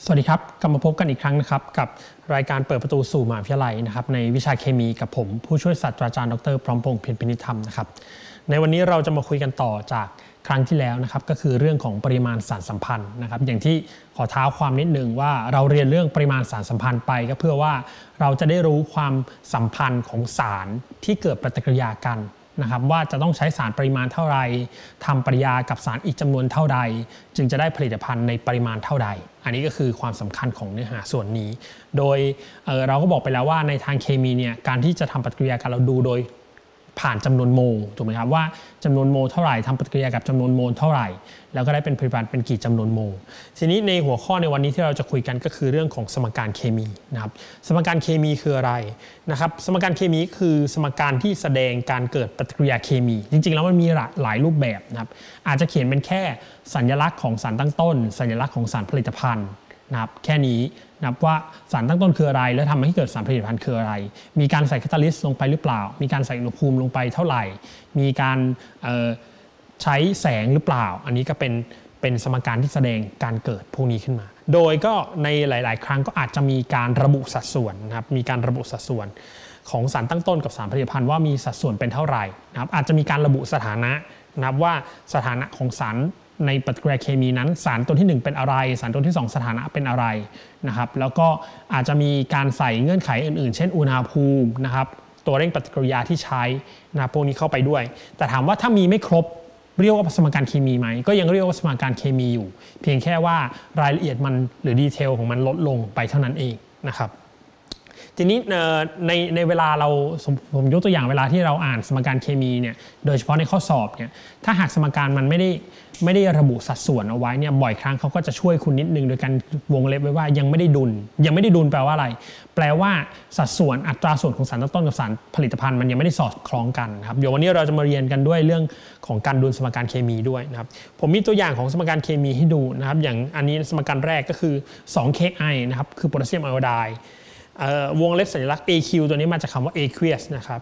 สวัสดีครับกลับมาพบกันอีกครั้งนะครับกับรายการเปิดประตูสู่มหาวิทยาลัยนะครับในวิชาเคมีกับผมผู้ช่วยศาสตราจารย์ดร.พร้อมพงษ์เพ็ญพินิจธรรมนะครับในวันนี้เราจะมาคุยกันต่อจากครั้งที่แล้วนะครับก็คือเรื่องของปริมาณสารสัมพันธ์นะครับอย่างที่ขอเท้าความนิดนึงว่าเราเรียนเรื่องปริมาณสารสัมพันธ์ไปก็เพื่อว่าเราจะได้รู้ความสัมพันธ์ของสารที่เกิดปฏิกิริยากันนะครับว่าจะต้องใช้สารปริมาณเท่าไรทำปฏิกิริยากับสารอีกจำนวนเท่าใดจึงจะได้ผลิตภัณฑ์ในปริมาณเท่าใดอันนี้ก็คือความสำคัญของเนื้อหาส่วนนี้โดยเราก็บอกไปแล้วว่าในทางเคมีเนี่ยการที่จะทำปฏิกิริยากันเราดูโดยผ่านจำนวนโมลถูกไหมครับว่าจำนวนโมลเท่าไหร่ทำปฏิกิริยากับจำนวนโมลเท่าไหร่แล้วก็ได้เป็นผลิตภัณฑ์เป็นกี่จำนวนโมลทีนี้ในหัวข้อในวันนี้ที่เราจะคุยกันก็คือเรื่องของสมการเคมีนะครับสมการเคมีคืออะไรนะครับสมการเคมีคือสมการที่แสดงการเกิดปฏิกิริยาเคมีจริงๆแล้วมันมีหลายรูปแบบนะครับอาจจะเขียนเป็นแค่สัญลักษณ์ของสารตั้งต้นสัญลักษณ์ของสารผลิตภัณฑ์นะครับแค่นี้นับว่าสารตั้งต้นคืออะไรแล้วทำให้เกิดสารผลิตภัณฑ์คืออะไรมีการใส่แคตาลิสต์ลงไปหรือเปล่ามีการใส่อุณหภูมิลงไปเท่าไหร่มีการใช้แสงหรือเปล่าอันนี้ก็เป็นสมการที่แสดงการเกิดพวกนี้ขึ้นมาโดยก็ในหลายๆครั้งก็อาจจะมีการระบุสัดส่วนนะครับมีการระบุสัดส่วนของสารตั้งต้นกับสารผลิตภัณฑ์ว่ามีสัดส่วนเป็นเท่าไหร่นะครับอาจจะมีการระบุสถานะนะครับว่าสถานะของสารในปฏิกิริยาเคมีนั้นสารตัวที่1เป็นอะไรสารตัวที่2สถานะเป็นอะไรนะครับแล้วก็อาจจะมีการใส่เงื่อนไขอื่นๆเช่นอุณหภูมินะครับตัวเร่งปฏิกิริยาที่ใช้นะพวกนี้เข้าไปด้วยแต่ถามว่าถ้ามีไม่ครบเรียกว่าสมการเคมีไหมก็ยังเรียกว่าสมการเคมีอยู่เพียงแค่ว่ารายละเอียดมันหรือดีเทลของมันลดลงไปเท่านั้นเองนะครับทีนี้ในเวลาเราผมยกตัวอย่างเวลาที่เราอ่านสมการเคมีเนี่ยโดยเฉพาะในข้อสอบเนี่ยถ้าหากสมการมันไม่ได้ระบุสัดส่วนเอาไว้เนี่ยบ่อยครั้งเขาก็จะช่วยคุณนิดนึงโดยการวงเล็บไว้ว่ายังไม่ได้ดุลแปลว่าอะไรแปลว่าสัดส่วนอัตราส่วนของสารตั้งต้นกับสารผลิตภัณฑ์มันยังไม่ได้สอดคล้องกันครับเดี๋ยววันนี้เราจะมาเรียนกันด้วยเรื่องของการดุลสมการเคมีด้วยนะครับผมมีตัวอย่างของสมการเคมีให้ดูนะครับอย่างอันนี้สมการแรกก็คือ 2Ki นะครับคือโพแทสเซียมไอโอไดด์วงเล็บสัญลักษณ์ AQ ตัวนี้มาจากคำว่า aqueous นะครับ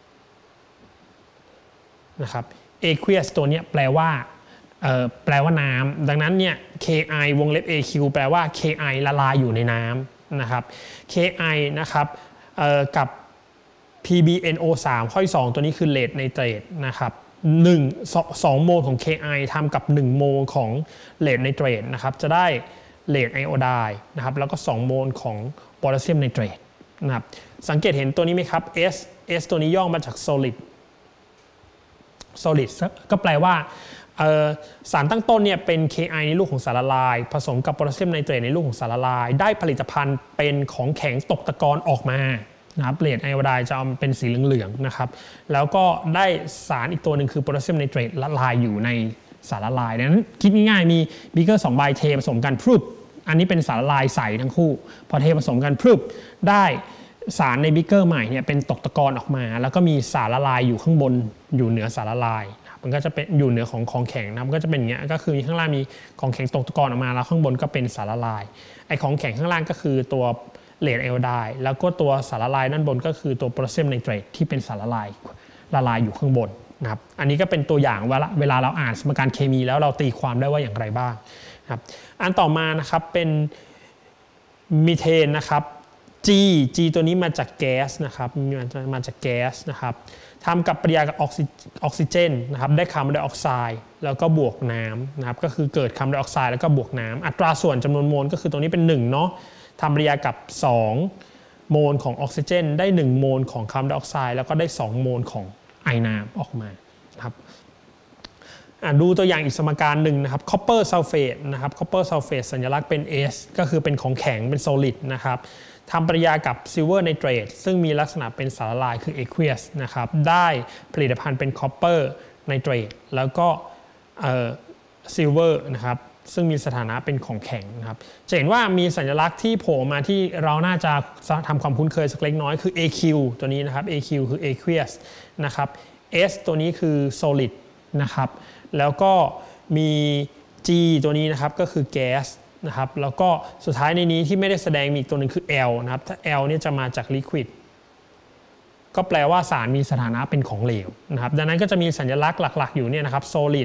aqueous ตัวนี้แปลว่าน้ำดังนั้นเนี่ย Ki วงเล็บ AQ แปลว่า Ki ละลายอยู่ในน้ำนะครับ Ki นะครับกับ PbNO3 ข้อที่2ตัวนี้คือเลดไนเตรตนะครับ2โมลของ Ki ทำกับ1โมลของเลดไนเตรตนะครับจะได้เลดไอโอไดด์นะครับแล้วก็2โมลของโพแทสเซียมไนเตรตนะครับสังเกตเห็นตัวนี้ไหมครับ S ตัวนี้ย่อมาจาก solid ก็แปลว่าสารตั้งต้นเนี่ยเป็น Ki ในรูปของสารละลายผสมกับโพแทสเซียมไนเตรตในรูปของสารละลายได้ผลิตภัณฑ์เป็นของแข็งตกตะกอนออกมานะครับเลดไอโอไดด์จะเอาเป็นสีเหลืองๆนะครับแล้วก็ได้สารอีกตัวหนึ่งคือโพแทสเซียมไนเตรตละลายอยู่ในสารละลายดังนั้นคิดง่ายๆมีบีเกอร์2ใบเทผสมกันพรึบอันนี้เป็นสารละลายใสทั้งคู่พอเทผสมกันพรึบได้สารในบีเกอร์ใหม่เนี่ยเป็นตกตะกอนออกมาแล้วก็มีสารละลายอยู่ข้างบนอยู่เหนือสารละลายมันก็จะเป็นอยู่เหนือของแข็งนะมันก็จะเป็นอย่างเงี้ยก็คือข้างล่างมีของแข็งตกตะกอนออกมาแล้วข้างบนก็เป็นสารละลายไอของแข็งข้างล่างก็คือตัวเลดไอโอไดด์แล้วก็ตัวสารละลายด้านบนก็คือตัวโพแทสเซียมไนเตรตที่เป็นสารละลายอยู่ข้างบนนะครับอันนี้ก็เป็นตัวอย่างเวลาเราอ่านสมการเคมีแล้วเราตีความได้ว่าอย่างไรบ้างนะครับอันต่อมานะครับเป็นมีเทนนะครับ G ตัวนี้มาจากแก๊สนะครับมาจากแก๊สนะครับทำกับปฏิกิริยากับออกซิเจนนะครับได้คาร์บอนไดออกไซด์แล้วก็บวกน้ำนะครับก็คือเกิดคาร์บอนไดออกไซด์แล้วก็บวกน้ำอัตราส่วนจำนวนโมลก็คือตรงนี้เป็น1เนาะทำปฏิกิริยากับ2โมลของออกซิเจนได้1โมลของคาร์บอนไดออกไซด์แล้วก็ได้2โมลของไอน้ำออกมาครับดูตัวอย่างอีกสมการหนึ่งนะครับ copper sulfate นะครับ copper sulfate สัญลักษณ์เป็น S ก็คือเป็นของแข็งเป็น solid นะครับทำปฏิกิริยากับ silver nitrate ซึ่งมีลักษณะเป็นสารละลายคือ aqueous นะครับได้ผลิตภัณฑ์เป็น copper nitrate แล้วก็silver นะครับซึ่งมีสถานะเป็นของแข็งนะครับจะเห็นว่ามีสัญลักษณ์ที่โผล่มาที่เราน่าจะทำความคุ้นเคยสักเล็กน้อยคือ AQ ตัวนี้นะครับ AQ คือ aqueous นะครับ S ตัวนี้คือ solid นะครับแล้วก็มี G ตัวนี้นะครับก็คือแก๊สนะครับแล้วก็สุดท้ายในนี้ที่ไม่ได้แสดงมีอีกตัวหนึ่งคือ L นะครับถ้า L เนี่ยจะมาจาก liquid ก็แปลว่าสารมีสถานะเป็นของเหลวนะครับดังนั้นก็จะมีสัญลักษณ์หลักๆอยู่เนี่ยนะครับ solid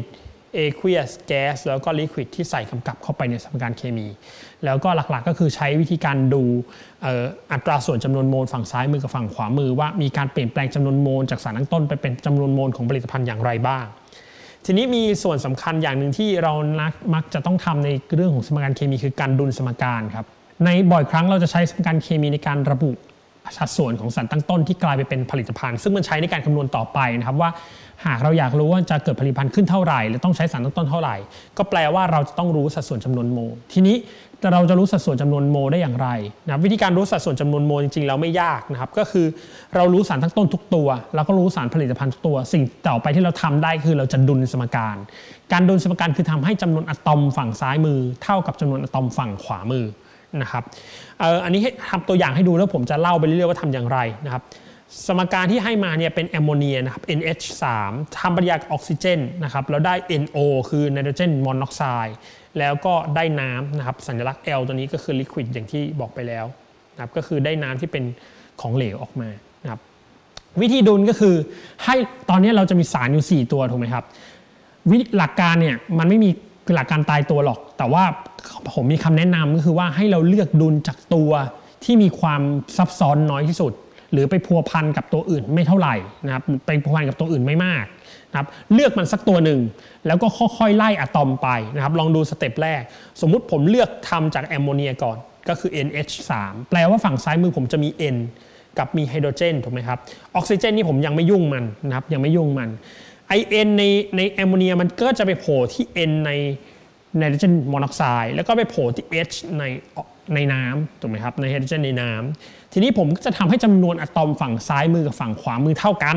aqueous gas แล้วก็ liquid ที่ใส่กำกับเข้าไปในสมการเคมีแล้วก็หลักๆก็คือใช้วิธีการดูอัตราส่วนจำนวนโมลฝั่งซ้ายมือกับฝั่งขวามือว่ามีการเปลี่ยนแปลงจำนวนโมลจากสารตั้งต้นไปเป็นจำนวนโมลของผลิตภัณฑ์อย่างไรบ้างทีนี้มีส่วนสำคัญอย่างหนึ่งที่เรามักจะต้องทำในเรื่องของสมการเคมีคือการดุลสมการครับในบ่อยครั้งเราจะใช้สมการเคมีในการระบุสัดส่วนของสารตั้งต้นที่กลายไปเป็นผลิตภัณฑ์ซึ่งมันใช้ในการคำนวณต่อไปนะครับว่าหากเราอยากรู้ว่าจะเกิดผลิตภัณฑ์ขึ้นเท่าไหร่และต้องใช้สารตั้งต้นเท่าไหร่ก็แปลว่าเราจะต้องรู้สัดส่วนจำนวนโมลทีนี้เราจะรู้สัดส่วนจำนวนโมลได้อย่างไรนะวิธีการรู้สัดส่วนจำนวนโมลจริงๆแล้วไม่ยากนะครับก็คือเรารู้สารตั้งต้นทุกตัวแล้วก็รู้สารผลิตภัณฑ์ทุกตัวสิ่งต่อไปที่เราทำได้คือเราจะดุลสมการการดุลสมการคือทำให้จำนวนอะตอมฝั่งซ้ายมือเท่ากับจำนวนอะตอมฝั่งขวามือนะครับอันนี้ทำตัวอย่างให้ดูแล้วผมจะเล่าไปเรื่อยๆว่าทำอย่างไรนะครับสมการที่ให้มาเนี่ยเป็นแอมโมเนียนะครับ NH3 ทำปฏิกิริยากับออกซิเจนนะครับแล้วได้ NO คือไนโตรเจนมอนอกไซด์แล้วก็ได้น้ำนะครับสัญลักษณ์ L ตัวนี้ก็คือลิควิดอย่างที่บอกไปแล้วนะครับก็คือได้น้ำที่เป็นของเหลวออกมานะครับวิธีดุลก็คือให้ตอนนี้เราจะมีสารอยู่4ตัวถูกไหมครับหลักการเนี่ยมันไม่มีหลักการตายตัวหรอกแต่ว่าผมมีคำแนะนำก็คือว่าให้เราเลือกดุลจากตัวที่มีความซับซ้อนน้อยที่สุดหรือไปพัวพันกับตัวอื่นไม่เท่าไหร่นะครับไปพัวพันกับตัวอื่นไม่มากนะครับเลือกมันสักตัวหนึ่งแล้วก็ค่อยๆไล่อะตอมไปนะครับลองดูสเต็ปแรกสมมุติผมเลือกทำจากแอมโมเนียก่อนก็คือ NH3 แปลว่าฝั่งซ้ายมือผมจะมี N กับมีไฮโดรเจนถูกไหมครับออกซิเจนนี่ผมยังไม่ยุ่งมันนะครับยังไม่ยุ่งมันไอ N ในแอมโมเนียมันก็จะไปโผล่ที่ N ในไนโตรเจนมอนอกไซด์แล้วก็ไปโผล่ที่ H ในน้ำถูกไหมครับในไฮโดรเจนในน้ำทีนี้ผมก็จะทำให้จำนวนอะตอมฝั่งซ้ายมือกับฝั่งขวามือเท่ากัน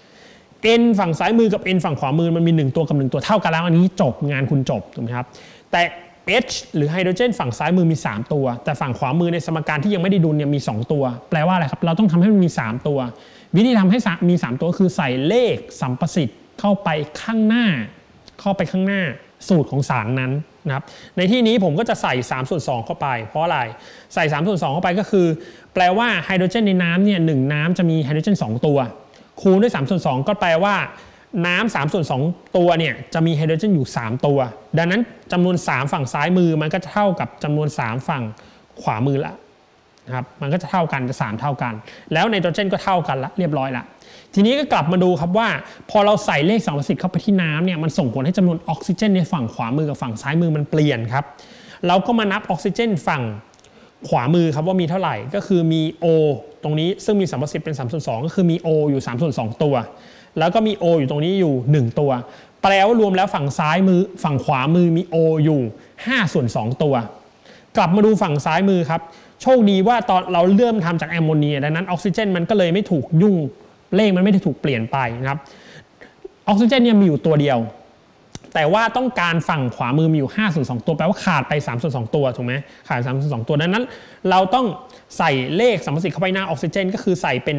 N ฝั่งซ้ายมือกับ N ฝั่งขวามือมันมี1ตัวกับ1ตัวเท่ากันแล้วอันนี้จบงานคุณจบถูกไหมครับแต่ H หรือไฮโดรเจนฝั่งซ้ายมือมี3ตัวแต่ฝั่งขวามือในสมการที่ยังไม่ได้ดุลเนี่ยมี2ตัวแปลว่าอะไรครับเราต้องทำให้มันมี3ตัววิธีทำให้มี3ตัวคือใส่เลขสัมประสิทธิ์เข้าไปข้างหน้าสูตรของสารนั้นนะครับในที่นี้ผมก็จะใส่3/2เข้าไปเพราะอะไรใส่3/2เข้าไปก็คือแปลว่าไฮโดรเจนในน้ำเนี่ย1น้ำจะมีไฮโดรเจน2ตัวคูณด้วย3/2ก็แปลว่าน้ำ3/2ตัวเนี่ยจะมีไฮโดรเจนอยู่3ตัวดังนั้นจำนวน3ฝั่งซ้ายมือมันก็จะเท่ากับจำนวน3ฝั่งขวามือละนะครับมันก็จะเท่ากันจะ3เท่ากันแล้วไนโตรเจนก็เท่ากันละเรียบร้อยละทีนี้ก็กลับมาดูครับว่าพอเราใส่เลขสัมประสิทธิ์เข้าไปที่น้ำเนี่ยมันส่งผลให้จำนวนออกซิเจนในฝั่งขวามือกับฝั่งซ้ายมือมันเปลี่ยนครับเราก็มานับออกซิเจนฝั่งขวามือครับว่ามีเท่าไหร่ก็คือมี O ตรงนี้ซึ่งมีสัมประสิทธิ์เป็น3/2ก็คือมี O อยู่3/2ตัวแล้วก็มี O อยู่ตรงนี้อยู่1ตัวแปลว่ารวมแล้วฝั่งซ้ายมือฝั่งขวามือมี O อยู่5/2ตัวกลับมาดูฝั่งซ้ายมือครับโชคดีว่าตอนเราเริ่มทำจากแอมโมเนียดังนั้นออกซิเจนมันก็เลยไม่ถูกยุ่งเลขมันไม่ได้ถูกเปลี่ยนไปนะครับออกซิเจนเนี่ยมีอยู่ตัวเดียวแต่ว่าต้องการฝั่งขวามือมีอยู่5/2ตัวแปลว่าขาดไป3/2ตัวถูกไหมขาด3/2ตัวดังนั้นเราต้องใส่เลขสัมประสิทธิ์เข้าไปหน้าออกซิเจนก็คือใส่เป็น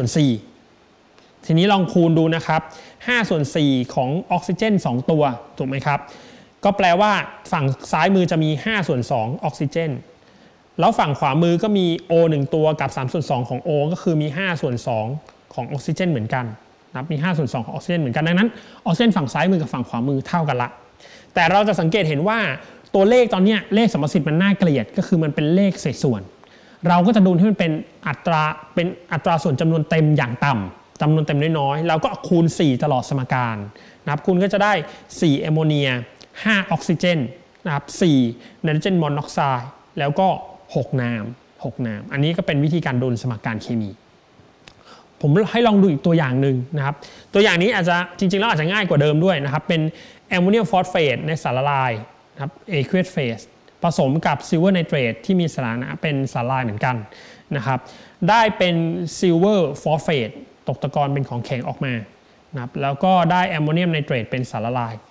5/4ทีนี้ลองคูณดูนะครับ5/4ของออกซิเจน2ตัวถูกไหมครับก็แปลว่าฝั่งซ้ายมือจะมี5/2ออกซิเจนแล้วฝั่งขวามือก็มี O 1ตัวกับ3/2ของ O ก็คือมี5/2ของออกซิเจนเหมือนกันนะมี5/2ของออกซิเจนเหมือนกันดังนั้นออกซิเจนฝั่งซ้ายมือกับฝั่งขวามือเท่ากันละแต่เราจะสังเกตเห็นว่าตัวเลขตอนนี้เลขสัมประสิทธิ์มันน่าเกลียดก็คือมันเป็นเลขเศษส่วนเราก็จะดูที่มันเป็นอัตราส่วนจำนวนเต็มอย่างต่ำจำนวนเต็มน้อยๆเราก็คูณ4ตลอดสมการนะครับคุณก็จะได้4แอมโมเนีย5ออกซิเจนนะครับ4ไนโตรเจนมอนอกไซด์แล้วก็6น้ำอันนี้ก็เป็นวิธีการดุลสมการเคมีผมให้ลองดูอีกตัวอย่างหนึ่งนะครับตัวอย่างนี้อาจจะจริงๆแล้วอาจจะง่ายกว่าเดิมด้วยนะครับเป็นแอมโมเนียมฟอสเฟตในสารละลายนะครับ aqueous phase ผสมกับซิลเวอร์ไนเตรตที่มีสถานะเป็นสารละลายเหมือนกันนะครับได้เป็นซิลเวอร์ฟอสเฟตตกตะกอนเป็นของแข็งออกมานะครับแล้วก็ได้แอมโมเนียมไนเตรตเป็นสารละลาย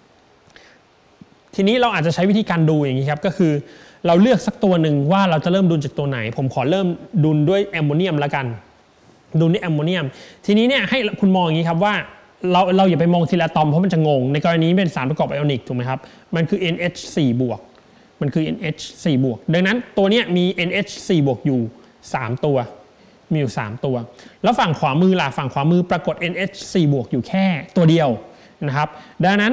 ทีนี้เราอาจจะใช้วิธีการดูอย่างนี้ครับก็คือเราเลือกสักตัวหนึ่งว่าเราจะเริ่มดุลจากตัวไหนผมขอเริ่มดุลด้วยแอมโมเนียมละกันดุลด้วยแอมโมเนียมทีนี้เนี่ยให้คุณมองอย่างนี้ครับว่าเราอย่าไปมองทีละอะตอมเพราะมันจะงงในกรณีนี้เป็นสารประกอบไอออนิกถูกไหมครับมันคือ NH4 บวกมันคือ NH4 บวกดังนั้นตัวนี้มี NH4 บวกอยู่3ตัวมีอยู่3ตัวแล้วฝั่งขวามือล่ะฝั่งขวามือปรากฏ NH4 บวกอยู่แค่ตัวเดียวนะครับดังนั้น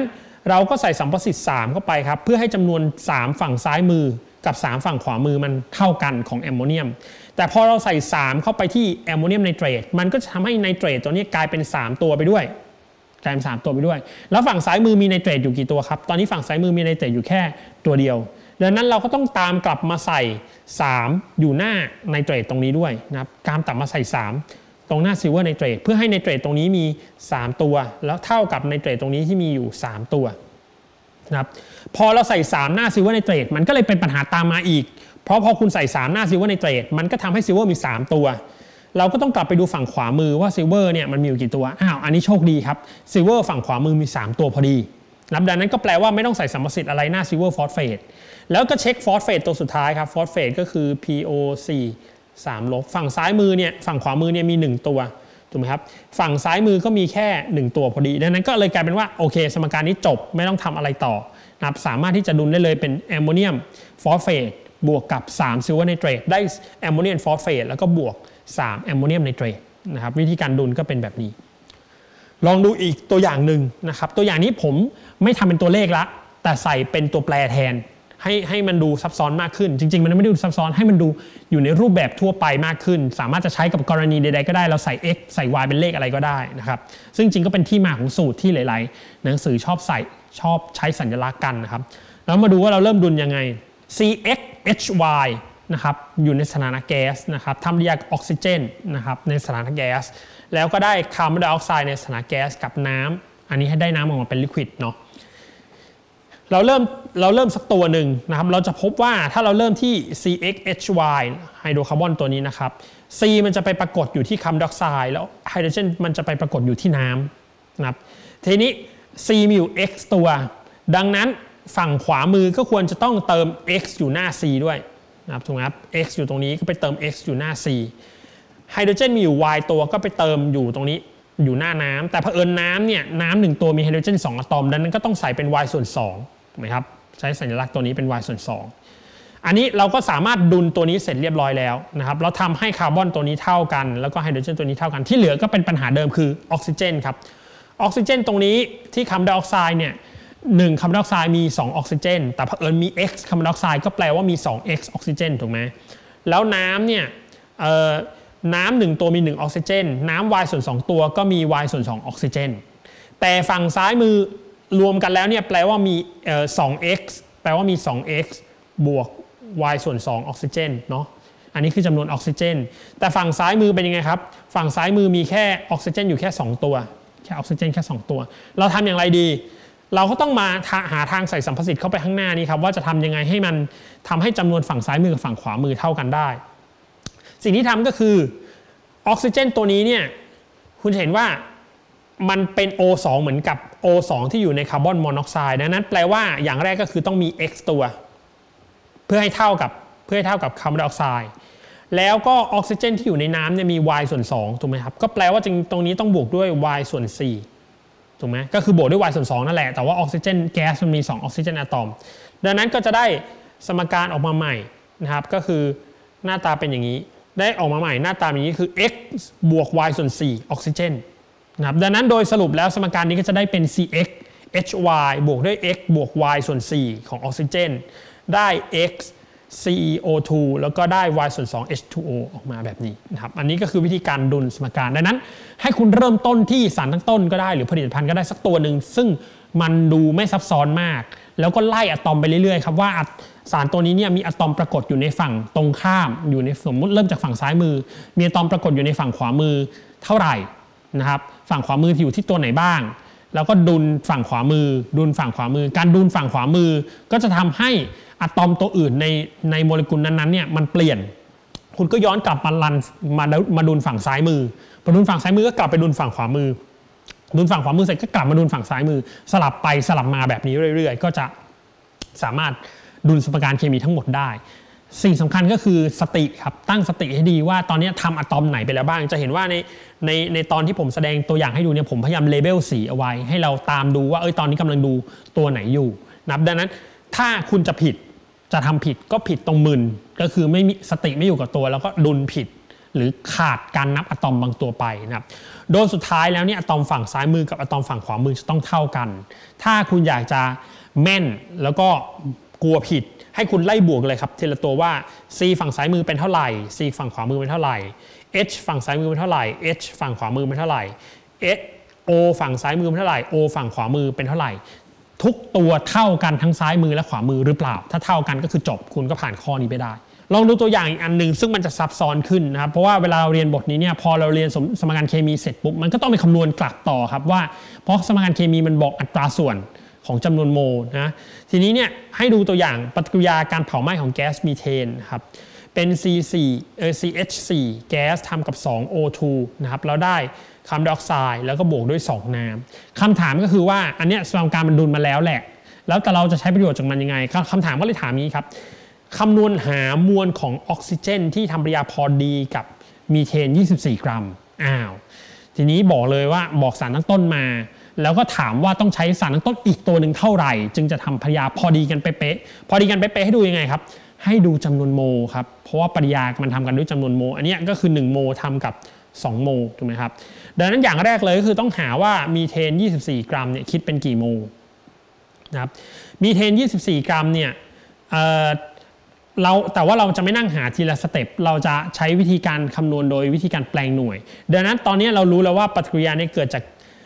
เราก็ใส่สัมประสิทธิ์3เข้าไปครับเพื่อให้จำนวน3ฝั่งซ้ายมือกับ3ฝั่งขวามือมันเท่ากันของแอมโมเนียมแต่พอเราใส่3เข้าไปที่แอมโมเนียมไนเตรตมันก็จะทำให้ไนเตรตตัวนี้กลายเป็น3ตัวไปด้วยกลายเป็น3ตัวไปด้วยแล้วฝั่งซ้ายมือมีไนเตรตอยู่กี่ตัวครับตอนนี้ฝั่งซ้ายมือมีไนเตรตอยู่แค่ตัวเดียวดังนั้นเราก็ต้องตามกลับมาใส่3อยู่หน้าไนเตรตตรงนี้ด้วยนะครับตามกลับมาใส่3ตรงหน้าซิลเวอร์ไนเตรตเพื่อให้ไนเตรตตรงนี้มี3ตัวแล้วเท่ากับไนเตรตตรงนี้ที่มีอยู่3ตัวนะครับพอเราใส่3หน้าซิลเวอร์ไนเตรตมันก็เลยเป็นปัญหาตามมาอีกเพราะพอคุณใส่3หน้าซิลเวอร์ไนเตรตมันก็ทำให้ซิลเวอร์มี3ตัวเราก็ต้องกลับไปดูฝั่งขวามือว่าซิลเวอร์เนี่ยมันมีอยู่กี่ตัวอันนี้โชคดีครับซิลเวอร์ฝั่งขวามือมี3ตัวพอดีดังนั้นก็แปลว่าไม่ต้องใส่สัมประสิทธิ์อะไรหน้าซิลเวอร์ฟอสเฟตแล้วก็เช็คฟอสเฟตตัวสุดท้ายครับฟอสเฟตก็คือ PO4 3 ลบฝั่งซ้ายมือเนี่ยฝั่งขวามือเนี่ยมี1ตัวถูกไหมครับฝั่งซ้ายมือก็มีแค่1ตัวพอดีดังนั้นก็เลยกลายเป็นว่าโอเคสมการนี้จบไม่ต้องทำอะไรต่อนะครับสามารถที่จะดุลได้เลยเป็นแอมโมเนียมฟอสเฟตบวกกับ3ซิลเวอร์ไนเตรตได้แอมโมเนียมฟอสเฟตแล้วก็บวก3แอมโมเนียมไนเตรตนะครับวิธีการดุลก็เป็นแบบนี้ลองดูอีกตัวอย่างหนึ่งนะครับตัวอย่างนี้ผมไม่ทำเป็นตัวเลขละแต่ใส่เป็นตัวแปรแทนให้มันดูซับซ้อนมากขึ้นจริงๆมันไม่ได้ดูซับซ้อนให้มันดูอยู่ในรูปแบบทั่วไปมากขึ้นสามารถจะใช้กับกรณีใดๆก็ได้เราใส่ x ใส่ y เป็นเลขอะไรก็ได้นะครับซึ่งจริงก็เป็นที่มาของสูตรที่หลายๆหนังสือชอบใช้สัญลักษณ์กันนะครับแล้วมาดูว่าเราเริ่มดุลยังไง CxHy นะครับอยู่ในสถานะแก๊สนะครับทำปฏิกิริยากับออกซิเจนนะครับในสถานะแก๊สแล้วก็ได้คาร์บอนไดออกไซด์ในสถานะแก๊สกับน้ำอันนี้ให้ได้น้ำออกมาเป็นลิควิดเนาะเราเริ่มสักตัวหนึ่งนะครับเราจะพบว่าถ้าเราเริ่มที่ CxHy ไฮโดรคาร์บอนตัวนี้นะครับ C มันจะไปปรากฏอยู่ที่คาร์บอนไดออกไซด์แล้วไฮโดรเจนมันจะไปปรากฏอยู่ที่น้ำนะครับทีนี้ C มีอยู่ x ตัวดังนั้นฝั่งขวามือก็ควรจะต้องเติม x อยู่หน้า C ด้วยนะครับถูกไหมครับ x อยู่ตรงนี้ก็ไปเติม x อยู่หน้า C ไฮโดรเจนมีอยู่ y ตัวก็ไปเติมอยู่ตรงนี้อยู่หน้าน้ำแต่เผอิญน้ำเนี่ยน้ำ1ตัวมีไฮโดรเจน2อะตอมดังนั้นก็ต้องใส่เป็น y ส่วน2ถูกไหมครับใช้สัญลักษณ์ตัวนี้เป็น y ส่วน2อันนี้เราก็สามารถดุลตัวนี้เสร็จเรียบร้อยแล้วนะครับเราทำให้คาร์บอนตัวนี้เท่ากันแล้วก็ไฮโดรเจนตัวนี้เท่ากันที่เหลือก็เป็นปัญหาเดิมคือออกซิเจนครับออกซิเจนตรงนี้ที่คาร์บอนไดออกไซด์เนี่ย1คาร์บอนไดออกไซด์มี2ออกซิเจนแต่เผอิญมี x คาร์บอนไดออกไซด์ก็แปลว่ามี2x ออกซิเจนถูกไหมแล้วน้ำเนี่ยน้ำ1ตัวมี1ออกซิเจนน้ำ y ส่วน2ตัวก็มี y ส่วน2ออกซิเจนแต่ฝั่งซ้ายมือรวมกันแล้วเนี่ยแปลว่ามี2x แปลว่ามี 2x บวก y ส่วน2ออกซิเจนเนาะอันนี้คือจำนวนออกซิเจนแต่ฝั่งซ้ายมือเป็นยังไงครับฝั่งซ้ายมือมีแค่ออกซิเจนอยู่แค่2ตัวแค่ออกซิเจนแค่2ตัวเราทำอย่างไรดีเราก็ต้องมาหาทางใส่สัมประสิทธิ์เข้าไปข้างหน้านี้ครับว่าจะทำยังไงให้มันทำให้จำนวนฝั่งซ้ายมือกับฝั่งขวามือเท่ากันได้สิ่งที่ทำก็คือออกซิเจนตัวนี้เนี่ยคุณเห็นว่ามันเป็น O2 เหมือนกับ O2 ที่อยู่ในคาร์บอนมอนอกไซด์ดังนั้นแปลว่าอย่างแรกก็คือต้องมี X ตัวเพื่อให้เท่ากับคาร์บอนไดออกไซด์แล้วก็ออกซิเจนที่อยู่ในน้ำเนี่ยมี y ส่วน2ถูกไหมครับก็แปลว่าจริงตรงนี้ต้องบวกด้วย y ส่วน4ถูกไหมก็คือบวกด้วย y ส่วน2นั่นแหละแต่ว่าออกซิเจนแก๊สมันมี2ออกซิเจนอะตอมดังนั้นก็จะได้สมการออกมาใหม่นะครับก็คือหน้าตาเป็นอย่างนี้ได้ออกมาใหม่หน้าตาอย่างนี้คือ x บวก y ส่วน4ออกซิเจนนะครับดังนั้นโดยสรุปแล้วสมการนี้ก็จะได้เป็น CxHy บวกด้วย x บวก y ส่วน4ของออกซิเจนได้ x CO2 แล้วก็ได้ y ส่วน2 H2O ออกมาแบบนี้นะครับอันนี้ก็คือวิธีการดุลสมการดังนั้นให้คุณเริ่มต้นที่สารตั้งต้นก็ได้หรือผลิตภัณฑ์ก็ได้สักตัวหนึ่งซึ่งมันดูไม่ซับซ้อนมากแล้วก็ไล่อะตอมไปเรื่อยๆครับว่าสารตัวนี้เนี่ยมีอะตอมปรากฏอยู่ในฝั่งตรงข้ามอยู่ในสมมติเริ่มจากฝั่งซ้ายมือมีอะตอมปรากฏอยู่ในฝั่งขวามือเท่าไหร่นะครับฝั่งขวามืออยู่ที่ตัวไหนบ้างแล้วก็ดุลฝั่งขวามือการดุลฝั่งขวามือก็จะทำให้อะตอมตัวอื่นในโมเลกุลนั้นๆเนี่ยมันเปลี่ยนคุณก็ย้อนกลับมาดุลฝั่งซ้ายมือพอดุลฝั่งซ้ายมือก็กลับไปดุลฝั่งขวามือดุลฝั่งขวามือเสร็จก็กลับมาดุลฝั่งซ้ายมือสลับไปสลับมาแบบนี้เรื่อยๆก็จะสามารถดุลสมการเคมีทั้งหมดได้สิ่งสำคัญก็คือสติครับตั้งสติให้ดีว่าตอนนี้ทำอะตอมไหนไปแล้วบ้างจะเห็นว่าในตอนที่ผมแสดงตัวอย่างให้ดูเนี่ยผมพยายามเลเบลสีเอาไว้ให้เราตามดูว่าตอนนี้กำลังดูตัวไหนอยู่นับดังนั้นถ้าคุณจะทำผิดก็ผิดตรงมึนก็คือไม่มีสติไม่อยู่กับตัวแล้วก็ดุลผิดหรือขาดการนับอะตอมบางตัวไปนะครับโดยสุดท้ายแล้วเนี่ยอะตอมฝั่งซ้ายมือกับอะตอมฝั่งขวามือจะต้องเท่ากันถ้าคุณอยากจะแม่นแล้วก็กลัวผิดให้คุณไล่บวกเลยครับทีละตัวว่า c ฝั่งซ้ายมือเป็นเท่าไหร่ c ฝั่งขวามือเป็นเท่าไหร่ h ฝั่งซ้ายมือเป็นเท่าไหร่ h ฝั่งขวามือเป็นเท่าไหร่ o ฝั่งซ้ายมือเป็นเท่าไหร่ o ฝั่งขวามือเป็นเท่าไหร่ทุกตัวเท่ากันทั้งซ้ายมือและขวามือหรือเปล่าถ้าเท่ากันก็คือจบคุณก็ผ่านข้อนี้ไปได้ลองดูตัวอย่างอีกอันหนึ่งซึ่งมันจะซับซ้อนขึ้นนะครับเพราะว่าเวลาเราเรียนบทนี้เนี่ยพอเราเรียนสมการเคมีเสร็จปุ๊บมันก็ต้องไปคำนวณกลับต่อครับว่าเพราะสมการเคมีมันบอกอัตราส่วนของจำนวนโมลนะทีนี้เนี่ยให้ดูตัวอย่างปฏิกิริยาการเผาไหม้ของแก๊สมีเทนครับเป็น CH4 แก๊สทำกับ2 O2 นะครับแล้วได้คาร์บอนไดออกไซด์แล้วก็บวกด้วย2น้ำคำถามก็คือว่าอันเนี้ยสมการมันดุลมาแล้วแหละแล้วแต่เราจะใช้ประโยชน์จากมันยังไงคำถามก็เลยถามนี้ครับคำนวณหามวลของออกซิเจนที่ทำปฏิกิริยาพอดีกับมีเทน24 กรัมทีนี้บอกเลยว่าบอกสารตั้งต้นมาแล้วก็ถามว่าต้องใช้สารตั้งต้นอีกตัวหนึ่งเท่าไหร่จึงจะทำปฏิกิริยาพอดีกันเป๊ะๆพอดีกันเป๊ะๆให้ดูยังไงครับให้ดูจำนวนโมครับเพราะว่าปฏิกิริยามันทำกันด้วยจำนวนโมอันนี้ก็คือ1โมทำกับ2โมถูกไหมครับดังนั้นอย่างแรกเลยก็คือต้องหาว่ามีเทน24 กรัมเนี่ยคิดเป็นกี่โมนะครับมีเทน24 กรัมเนี่ยแต่ว่าเราจะไม่นั่งหาทีละสเต็ปเราจะใช้วิธีการคำนวณโดยวิธีการแปลงหน่วยดังนั้นตอนนี้เรารู้แล้วว่าปฏิกิริยานี้เกิดจาก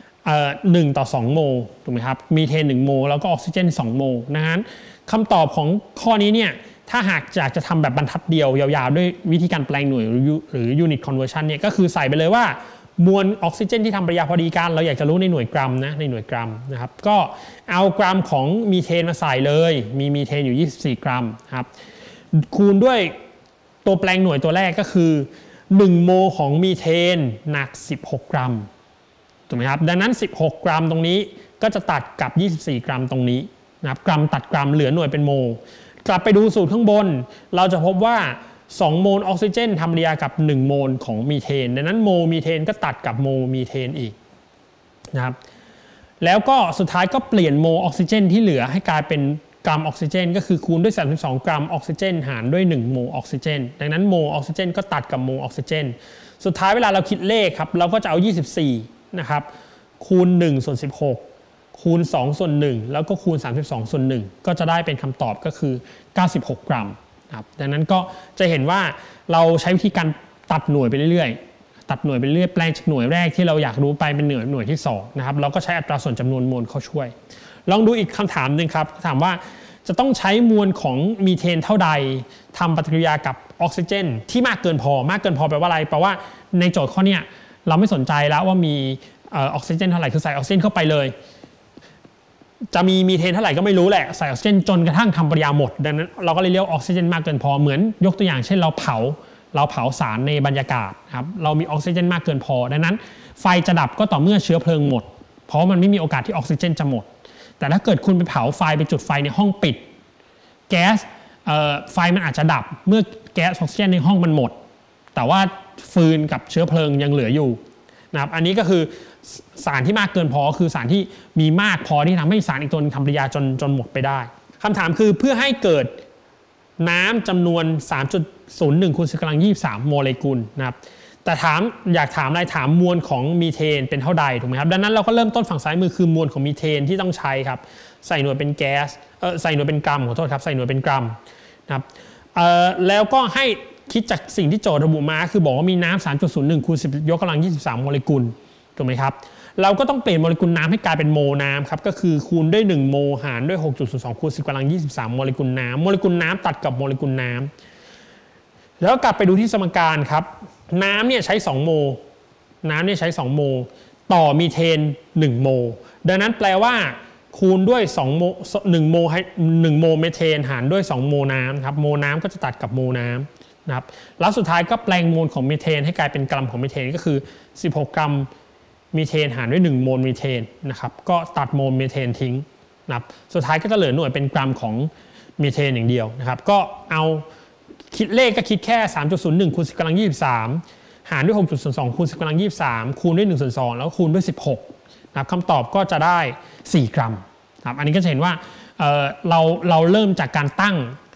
1 ต่อ 2 โมลถูกไหมครับมีเทน1โมลแล้วก็ออกซิเจน2โมลดังนั้นคำตอบของข้อนี้เนี่ยถ้าหากอยากจะทำแบบบรรทัดเดียวยาวๆด้วยวิธีการแปลงหน่วยหรือ unit conversion เนี่ยก็คือใส่ไปเลยว่ามวลออกซิเจนที่ทำปฏิกิริยาพอดีกันเราอยากจะรู้ในหน่วยกรัมนะในหน่วยกรัมนะครับก็เอากรัมของมีเทนมาใส่เลยมีมีเทนอยู่24 กรัมครับคูณด้วยตัวแปลงหน่วยตัวแรกก็คือ1โมลของมีเทนหนัก16 กรัมถูกไหมครับดังนั้น16 กรัมตรงนี้ก็จะตัดกับ24 กรัมตรงนี้นะครับกรัมตัดกรัมเหลือหน่วยเป็นโมลกลับไปดูสูตรข้างบนเราจะพบว่า2 โมลออกซิเจนทำปฏิกิริยากับ1โมลของมีเทนดังนั้นโมลมีเทนก็ตัดกับโมลมีเทนอีกนะครับแล้วก็สุดท้ายก็เปลี่ยนโมลออกซิเจนที่เหลือให้กลายเป็นกรัมออกซิเจนก็คือคูณด้วย32 กรัมออกซิเจนหารด้วย1โมลออกซิเจนดังนั้นโมลออกซิเจนก็ตัดกับโมลออกซิเจนสุดท้ายเวลาเราคิดเลขครับเราก็จะเอา24นะครับคูณ1 ส่วน 16คูณ2 ส่วน 1แล้วก็คูณ32 ส่วน 1ก็จะได้เป็นคำตอบก็คือ96 กรัมครับดังนั้นก็จะเห็นว่าเราใช้วิธีการตัดหน่วยไปเรื่อยๆตัดหน่วยไปเรื่อยแปลงจากหน่วยแรกที่เราอยากรู้ไปเป็นหน่วยที่2นะครับเราก็ใช้อัตราส่วนจำนวนมวลเข้าช่วยลองดูอีกคำถามหนึ่งครับถามว่าจะต้องใช้มวลของมีเทนเท่าใดทำปฏิกิริยากับออกซิเจนที่มากเกินพอแปลว่าอะไรแปลว่าในโจทย์ข้อนี้เราไม่สนใจแล้วว่ามีออกซิเจนเท่าไหร่คือใส่ออกซิเจนเข้าไปเลยจะมีมีเทนเท่าไหร่ก็ไม่รู้แหละใส่ออกซิเจนจนกระทั่งทำปฏิกิริยาหมดดังนั้นเราก็เลยเรียกออกซิเจนมากเกินพอเหมือนยกตัวอย่างเช่นเราเผาสารในบรรยากาศครับเรามีออกซิเจนมากเกินพอดังนั้นไฟจะดับก็ต่อเมื่อเชื้อเพลิงหมดเพราะมันไม่มีโอกาสที่ออกซิเจนจะหมดแต่ถ้าเกิดคุณไปเผาไฟไปจุดไฟในห้องปิดแก๊สไฟมันอาจจะดับเมื่อแก๊สออกซิเจนในห้องมันหมดแต่ว่าฟืนกับเชื้อเพลิงยังเหลืออยู่นะครับอันนี้ก็คือสารที่มากเกินพอคือสารที่มีมากพอที่ทำให้สารอีกตัวนึงทำปฏิกิริยาจนหมดไปได้คำถามคือเพื่อให้เกิดน้ำจำนวน 3.01 คูณ 10 กำลัง 23 โมเลกุลนะครับแต่อยากถามอะไรถามมวลของมีเทนเป็นเท่าใดถูกไหมครับดังนั้นเราก็เริ่มต้นฝั่งซ้ายมือคือมวลของมีเทนที่ต้องใช้ครับใส่หน่วยเป็นแก๊สใส่หน่วยเป็นกรัมขอโทษครับใส่หน่วยเป็นกรัมนะครับแล้วก็ให้คิดจากสิ่งที่โจทย์ระบุมาคือบอกว่ามีน้ำ 3.01 คูณ 10 ยกกำลัง 23 โมเลกุลถูกไหมครับเราก็ต้องเปลี่ยนโมเลกุลน้ำให้กลายเป็นโมลน้ำครับก็คือคูณด้วย1โมลหารด้วย 6.02 คูณ 10 กำลัง 23 โมเลกุลน้ำโมเลกุลน้ำตัดกับโมเลกุลน้ำแล้วกลับไปดูที่สมการครับน้ำเนี่ยใช้2โมล2 โมลต่อมีเทน1โมลดังนั้นแปลว่าคูณด้วย2โมล1โมลให้1โมลเมเทนหารด้วย2โมลน้ำครับโมลน้ำก็จะตัดกับโมลน้ำนะครับแล้วสุดท้ายก็แปลงโมลของเมเทนให้กลายเป็นกรัมของเมเทนก็คือ16 กรัมมีเทนหารด้วย1โมลมีเทนนะครับก็ตัดโมลมีเทนทิ้งนะครับสุดท้ายก็จะเหลือหน่วยเป็นกรัมของมีเทนอย่างเดียวนะครับก็เอาคิดเลขก็คิดแค่ 3.01 คูณ 10 กำลัง 23หารด้วย 6.02 คูณ 10 กำลัง 23คูณด้วย1 ส่วน 2แล้วคูณด้วย16นะครับคำตอบก็จะได้4 กรัมครับอันนี้ก็จะเห็นว่าเราเริ่มจากการตั้ง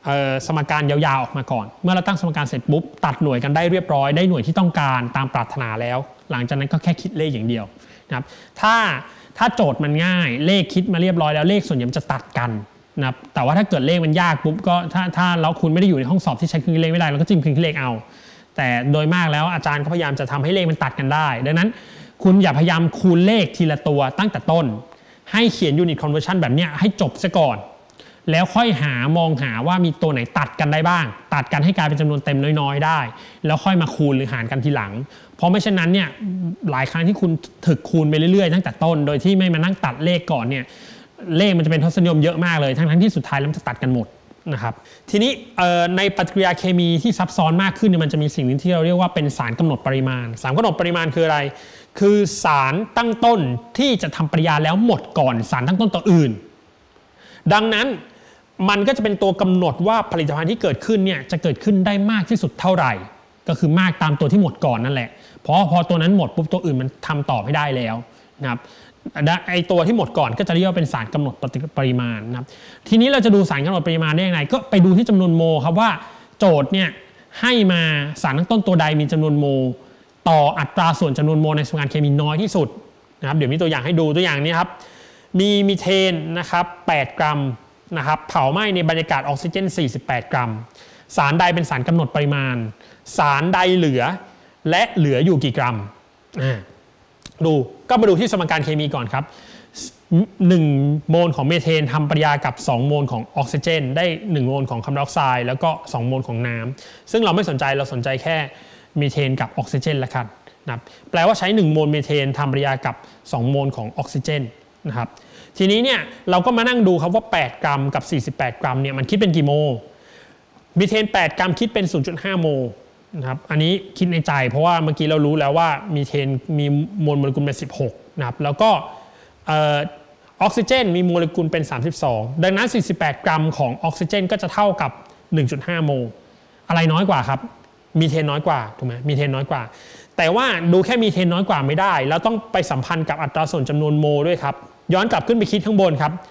สมการยาวๆออกมาก่อนเมื่อเราตั้งสมการเสร็จปุ๊บตัดหน่วยกันได้เรียบร้อยได้หน่วยที่ต้องการตามปรารถนาแล้วหลังจากนั้นก็แค่คิดเลขอย่างเดียวนะครับถ้าโจทย์มันง่ายเลขคิดมาเรียบร้อยแล้วเลขส่วนใหญ่มันจะตัดกันนะครับแต่ว่าถ้าเกิดเลขมันยากปุ๊บก็ถ้าเราคุณไม่ได้อยู่ในห้องสอบที่ใช้เครื่องคิดเลขไม่ได้เราก็จิ้มเครื่องคิดเลขเอาแต่โดยมากแล้วอาจารย์ก็พยายามจะทำให้เลขมันตัดกันได้ดังนั้นคุณอย่าพยายามคูณเลขทีละตัวตั้งแต่ต้นให้เขียน unit conversion แบบนี้ให้จบซะก่อนแล้วค่อยมองหาว่ามีตัวไหนตัดกันได้บ้างตัดกันให้กลายเป็นจำนวนเต็มน้อยๆได้แล้วค่อยมาคูณหรือหารกันทีหลังเพราะไม่เช่นนั้นเนี่ยหลายครั้งที่คุณถึกคูณไปเรื่อยๆตั้งแต่ต้นโดยที่ไม่มานั่งตัดเลขก่อนเนี่ยเลขมันจะเป็นทศนิยมเยอะมากเลยทั้งที่สุดท้ายแล้วมันจะตัดกันหมดนะครับทีนี้ในปฏิกิริยาเคมีที่ซับซ้อนมากขึ้นมันจะมีสิ่งที่เราเรียกว่าเป็นสารกำหนดปริมาณสารกำหนดปริมาณคืออะไรคือสารตั้งต้นที่จะทำปฏิกิริยาแล้วหมดก่อนสารตั้งต้นตัวอื่นดังนั้นมันก็จะเป็นตัวกำหนดว่าผลิตภัณฑ์ที่เกิดขึ้นเนี่ยจะเกิดขึ้นได้มากที่สุดเท่าไหร่ก็คือมากตามตัวที่หมดก่อนนั่นแหละเพราะพอตัวนั้นหมดปุ๊บตัวอื่นมันทำต่อไม่ได้แล้วนะครับไอตัวที่หมดก่อนก็จะเรียกว่าเป็นสารกำหนดปริมาณนะครับทีนี้เราจะดูสารกำหนดปริมาณได้ยังไงก็ไปดูที่จำนวนโมครับว่าโจทย์เนี่ยให้มาสารตั้งต้นตัวใดมีจำนวนโมต่ออัตราส่วนจำนวนโมในสมการเคมีน้อยที่สุดนะครับเดี๋ยวมีตัวอย่างให้ดูตัวอย่างนี้ครับมีมีเทนนะครับ8 กรัมนะครับเผาไหม้ในบรรยากาศออกซิเจน48 กรัมสารใดเป็นสารกำหนดปริมาณสารใดเหลือและเหลืออยู่กี่กรัมดูก็มาดูที่สมการเคมีก่อนครับ1 โมลของเมเทนทำปฏิกิริยากับ2 โมลของออกซิเจนได้1 โมลของคาร์บอนไดออกไซด์แล้วก็2 โมลของน้ำซึ่งเราไม่สนใจเราสนใจแค่เมเทนกับออกซิเจนละกันนะครับแปลว่าใช้1 โมลเมเทนทำปฏิกิริยากับ2 โมลของออกซิเจนนะครับทีนี้เนี่ยเราก็มานั่งดูครับว่า8 กรัมกับ48 กรัมเนี่ยมันคิดเป็นกี่โมลมีเทน8 กรัมคิดเป็น 0.5 โมลนะครับอันนี้คิดในใจเพราะว่าเมื่อกี้เรารู้แล้วว่ามีเทนมีมวลโมเลกุลเป็น16นะครับแล้วก็ออกซิเจนมีโมเลกุลเป็น32ดังนั้น48 กรัมของออกซิเจนก็จะเท่ากับ 1.5 โมลอะไรน้อยกว่าครับมีเทนน้อยกว่าถูกไหมมีเทนน้อยกว่าแต่ว่าดูแค่มีเทนน้อยกว่าไม่ได้แล้วต้องไปสัมพันธ์กับอัตราส่วนจำนวนโมลด้วยครับย้อนกลับขึ้นไปคิดข้างบนครับ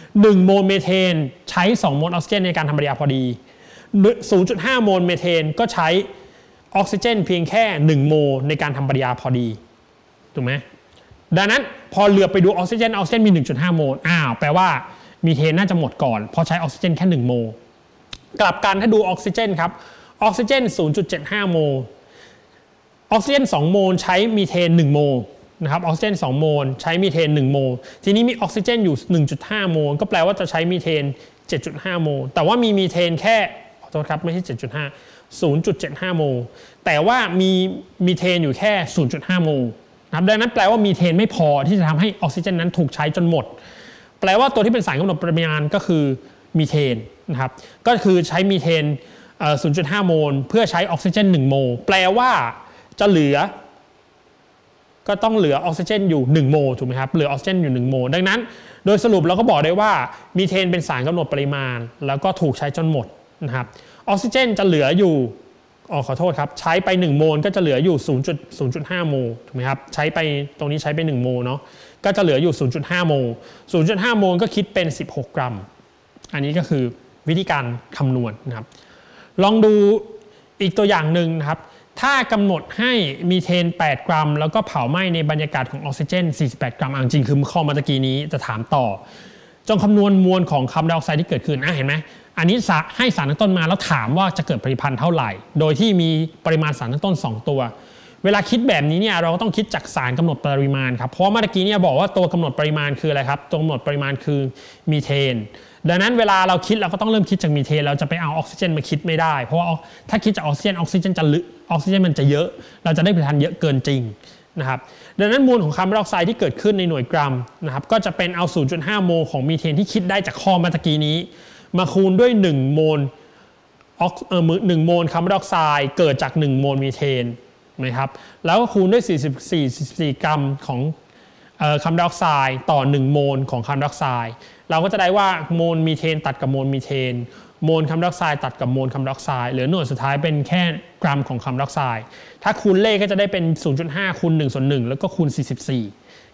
1 โมลเมเทนใช้2 โมลออกซิเจนในการทำปฏิกิริยาพอดี 0.5 โมลเมเทนก็ใช้ออกซิเจนเพียงแค่1 โมลในการทำปฏิกิริยาพอดีถูกไหมดังนั้นพอเหลือไปดูออกซิเจนมี 1.5 โมลแปลว่ามีเทนน่าจะหมดก่อนเพราะใช้ออกซิเจนแค่1 โมลกลับกันถ้าดูออกซิเจนครับออกซิเจน 0.75 โมลออกซิเจน2 โมลใช้มีเทน1 โมลนะครับออกซิเจน2 โมลใช้มีเทน1 โมลทีนี้มีออกซิเจนอยู่ 1.5 โมลก็แปลว่าจะใช้มีเทน 7.5 โมลแต่ว่ามีเทนแค่ขอโทษครับไม่ใช่ 7.5 0.75 โมลแต่ว่ามีเทนอยู่แค่ 0.5 โมลนะครับดังนั้นแปลว่ามีเทนไม่พอที่จะทำให้ออกซิเจนนั้นถูกใช้จนหมดแปลว่าตัวที่เป็นสารกำหนดปริมาณก็คือมีเทนนะครับก็คือใช้มีเทน0.5 โมลเพื่อใช้ออกซิเจน1 โมลแปลว่าจะเหลือก็ต้องเหลือออกซิเจนอยู่1 โมลถูกไหมครับเหลือออกซิเจนอยู่1 โมลดังนั้นโดยสรุปเราก็บอกได้ว่ามีเทนเป็นสารกำหนดปริมาณแล้วก็ถูกใช้จนหมดนะครับออกซิเจนจะเหลืออยู่ขอโทษครับใช้ไป1 โมลก็จะเหลืออยู่ 0.5 โมลถูกไหมครับใช้ไปตรงนี้ใช้ไป1 โมลเนาะก็จะเหลืออยู่ 0.5 โมล 0.5 โมลก็คิดเป็น16 กรัมอันนี้ก็คือวิธีการคำนวณนะครับลองดูอีกตัวอย่างหนึ่งนะครับถ้ากำหนดให้มีเทน8 กรัมแล้วก็เผาไหม้ในบรรยากาศของออกซิเจน48 กรัมจริงคือข้อเมื่อกี้นี้จะถามต่อจงคำนวณมวลของคาร์บอนไดออกไซด์ที่เกิดขึ้นเห็นไหมอันนี้ให้สารตั้งต้นมาแล้วถามว่าจะเกิดผลิตภัณฑ์เท่าไหร่โดยที่มีปริมาณสารตั้งต้น2 ตัวเวลาคิดแบบนี้เนี่ยเราก็ต้องคิดจากสารกำหนดปริมาณครับเพราะเมื่อกี้เนี่ยบอกว่าตัวกำหนดปริมาณคืออะไรครับตัวกำหนดปริมาณคือมีเทนดังนั้นเวลาเราคิดเราก็ต้องเริ่มคิดจากมีเทนเราจะไปเอาออกซิเจนมาคิดไม่ได้เพราะว่าถ้าคิดจากออกซิเจนมันจะเยอะเราจะได้ผลิตภัณฑ์เยอะเกินจริงนะครับดังนั้นมวลของคาร์บอนไดออกไซด์ที่เกิดขึ้นในหน่วยกรัมนะครับก็จะเป็นเอา 0.5 โมลของมีเทนที่คิดได้จากข้อเมื่อกี้นี้มาคูณด้วย1 โมล1 โมลคาร์บอนไดออกไซด์เกิดจาก1 โมลมีเทนนะครับแล้วก็คูณด้วย44 กรัมของคาร์บอนไดออกไซด์ต่อ1 โมลของคาร์บอนไดออกไซด์เราก็จะได้ว่าโมลมีเทนตัดกับโมลมีเทนโมลคาร์บอนไดออกไซด์ตัดกับโมลคาร์บอนไดออกไซด์เหลือหน่วยสุดท้ายเป็นแค่กรัมของคาร์บอนไดออกไซด์ถ้าคูณเลขก็จะได้เป็น 0.5 คูณ 1/1แล้วก็คูณ44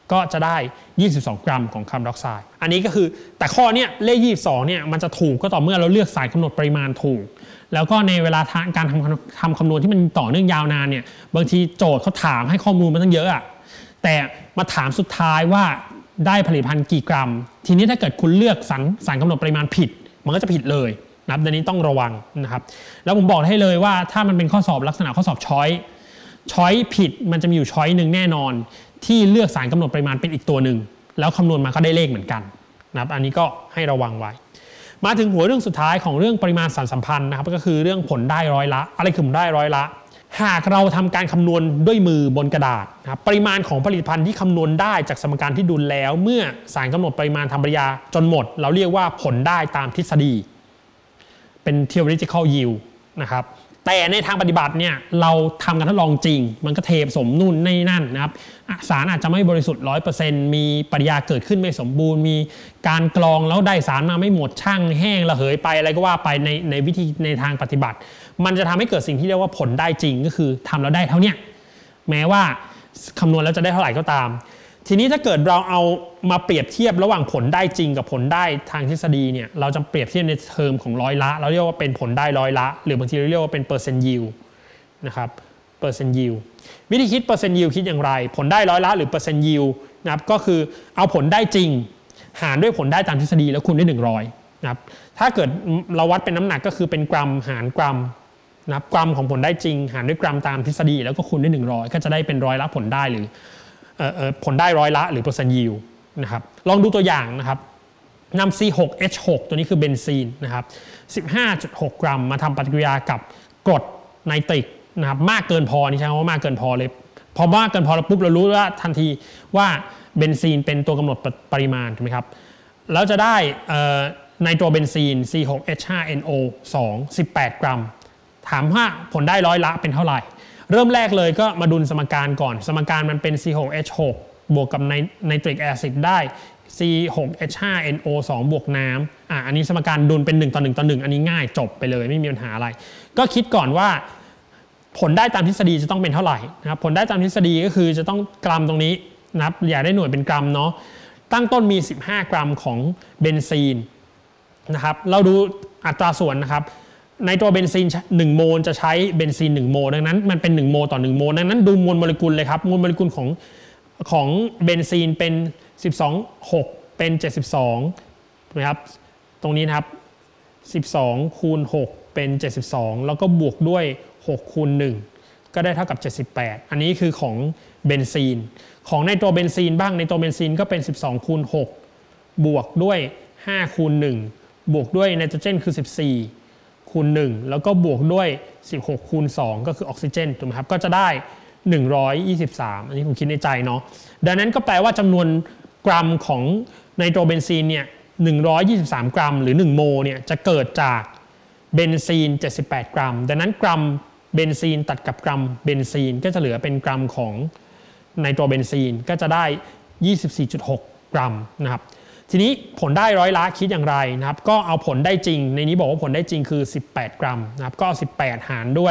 ก็จะได้22 กรัมของคาร์บอนไดออกไซด์อันนี้ก็คือแต่ข้อเนี้ยเลข22เนี่ยมันจะถูกก็ต่อเมื่อเราเลือกสารกำหนดปริมาณถูกแล้วก็ในเวลาการทำคำนวณที่มันต่อเนื่องยาวนานเนี่ยบางทีโจทย์เขาถามให้ข้อมูลมันตั้งเยอะอะแต่มาถามสุดท้ายว่าได้ผลิตภัณฑ์กี่กรัมทีนี้ถ้าเกิดคุณเลือกสารกำหนดปริมาณผิดมันก็จะผิดเลยนะครับดังนี้ต้องระวังนะครับแล้วผมบอกให้เลยว่าถ้ามันเป็นข้อสอบลักษณะข้อสอบช้อยผิดมันจะมีอยู่ช้อยหนึ่งแน่นอนที่เลือกสารกำหนดปริมาณเป็นอีกตัวหนึ่งแล้วคำนวณมาก็ได้เลขเหมือนกันนะครับอันนี้ก็ให้ระวังไว้มาถึงหัวเรื่องสุดท้ายของเรื่องปริมาณสารสัมพันธ์นะครับก็คือเรื่องผลได้ร้อยละอะไรคือผลได้ร้อยละหากเราทำการคำนวณด้วยมือบนกระดาษนะครับปริมาณของผลิตภัณฑ์ที่คำนวณได้จากสมการที่ดุลแล้วเมื่อสารกำหนดปริมาณทำปฏิกิริยาจนหมดเราเรียกว่าผลได้ตามทฤษฎีเป็น theoretical yield นะครับแต่ในทางปฏิบัติเนี่ยเราทำการทดลองจริงมันก็เทผสมนู่นนี่นั่นนะครับสารอาจจะไม่บริสุทธิ์ 100% มีปฏิกิริยาเกิดขึ้นไม่สมบูรณ์มีการกรองแล้วได้สารมาไม่หมดช่างแห้งระเหยไปอะไรก็ว่าไปในวิธีในทางปฏิบัติมันจะทำให้เกิดสิ่งที่เรียกว่าผลได้จริงก็คือทำแล้วได้เท่านี้แม้ว่าคำนวณแล้วจะได้เท่าไหร่ก็ตามทีนี้ถ้าเกิดเราเอามาเปรียบเทียบระหว่างผลได้จริงกับผลได้ทางทฤษฎีเนี่ยเราจะเปรียบเทียบในเทอมของร้อยละเราเรียกว่าเป็นผลได้ร้อยละหรือบางทีเราเรียกว่าเป็นเปอร์เซ็นต์ยิลด์นะครับเปอร์เซ็นต์ยิลด์วิธีคิดเปอร์เซ็นต์ยิลด์คิดอย่างไรผลได้ร้อยละหรือเปอร์เซ็นต์ยิลด์นะครับก็คือเอาผลได้จริงหารด้วยผลได้ตามทฤษฎีแล้วคูณด้วย100นะครับถ้าเกิดเราวัดเป็นน้ำหนักก็คือเป็นกรัมหารกรัมนะครับกรัมของผลได้จริงหารด้วยกรัมตามทฤษฎีแล้วก็คูณด้วย100ก็จะได้เป็นร้อยละผลได้หรือผลได้ร้อยละหรือเปอร์เซ็นต์ยิลด์นะครับลองดูตัวอย่างนะครับนำ C6H6 ตัวนี้คือเบนซีนนะครับ 15.6 กรัมมาทำปฏิกิริยากับกรดไนตริกนะครับมากเกินพอนี่ใช่ไหมว่ามากเกินพอเลยพอมากเกินพอแล้วปุ๊บเรารู้ว่าทันทีว่าเบนซีนเป็นตัวกำหนดปริมาณถูกไหมครับแล้วจะได้ไนโตรเบนซีน C6H5NO2 18 กรัมถามว่าผลได้ร้อยละเป็นเท่าไหร่เริ่มแรกเลยก็มาดุลสมการก่อนสมการมันเป็น C6H6 บวกกับไนตริกแอซิดได้ C6H5NO2 บวกน้ำอันนี้สมการดุลเป็น1 ต่อ 1 ต่อ 1อันนี้ง่ายจบไปเลยไม่มีปัญหาอะไรก็คิดก่อนว่าผลได้ตามทฤษฎีจะต้องเป็นเท่าไหร่นะครับผลได้ตามทฤษฎีก็คือจะต้องกรัมตรงนี้นะครับอยากได้หน่วยเป็นกรัมเนาะตั้งต้นมี15 กรัมของเบนซีนนะครับเราดูอัตราส่วนนะครับในตัวเบนซีน1โมลจะใช้เบนซีน1โมลดังนั้นมันเป็น1โมลต่อ1โมลดังนั้นดูมวลโมเลกุลเลยครับมวลโมเลกุลของเบนซีนเป็น12.6เป็น72นะครับตรงนี้นะครับ12คูณ6เป็น72แล้วก็บวกด้วย6คูณ1ก็ได้เท่ากับ78อันนี้คือของเบนซีนของในตัวเบนซีนบ้างในตัวเบนซีนก็เป็น12คูณ6บวกด้วย5คูณ1บวกด้วยไนโตรเจนคือ14คูณ1แล้วก็บวกด้วย16คูณ2ก็คือออกซิเจนถูกไหมครับก็จะได้123อันนี้ผมคิดในใจเนาะดังนั้นก็แปลว่าจำนวนกรัมของไนโตรเบนซีนเนี่ย123 กรัมหรือ1โมลเนี่ยจะเกิดจากเบนซีน78 กรัมดังนั้นกรัมเบนซีนตัดกับกรัมเบนซีนก็จะเหลือเป็นกรัมของไนโตรเบนซีนก็จะได้ 24.6 กรัมนะครับทีนี้ผลได้ร้อยละคิดอย่างไรนะครับก็เอาผลได้จริงในนี้บอกว่าผลได้จริงคือ18 กรัมนะครับก็เอา18หารด้วย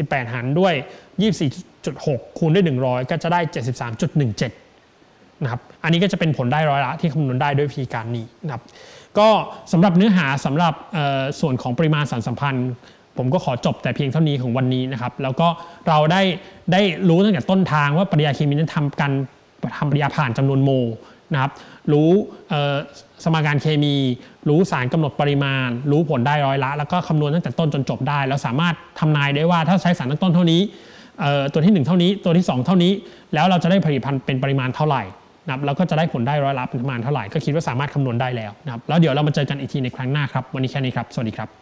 24.6คูณด้วย100ก็จะได้ 73.17 นะครับอันนี้ก็จะเป็นผลได้ร้อยละที่คำนวณได้ด้วยวิธีการนี้นะครับก็สำหรับเนื้อหาสำหรับส่วนของปริมาณสารสัมพันธ์ผมก็ขอจบแต่เพียงเท่านี้ของวันนี้นะครับแล้วก็เราได้รู้ตั้งแต่ต้นทางว่าปฏิกิริยาเคมีนั้นทำปฏิกิริยาผ่านจำนวนโมลนะครับรู้สมการเคมีรู้สารกำหนดปริมาณรู้ผลได้ร้อยละแล้วก็คำนวณตั้งแต่ต้นจนจบได้แล้วสามารถทำนายได้ว่าถ้าใช้สารตั้งต้นเท่านี้ตัวที่1เท่านี้ตัวที่2เท่านี้แล้วเราจะได้ผลิตภัณฑ์เป็นปริมาณเท่าไหร่นะครับแล้วก็จะได้ผลได้ร้อยละเป็นประมาณเท่าไหร่ก็คิดว่าสามารถคำนวณได้แล้วนะครับแล้วเดี๋ยวเรามาเจอกันอีกทีในครั้งหน้าครับวันนี้แค่นี้ครับสวัสดีครับ